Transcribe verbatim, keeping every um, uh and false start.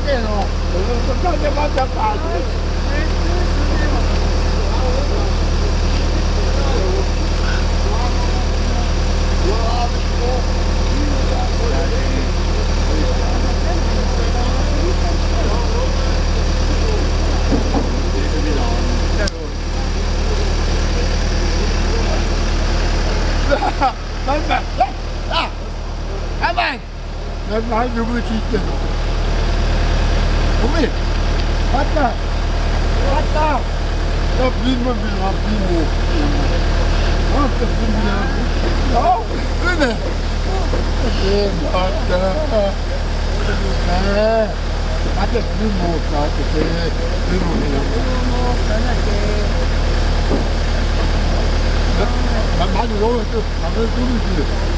che no? Non è mangia parte. Vabbè, ah, vabbè, non hai più città. Come? Fatta, fatta. No, prima, prima, prima. No, prima. No, bene. Eh, fatta. Eh, fatta prima, fatta, prima, prima. Ma ma non lo so, ma non lo so.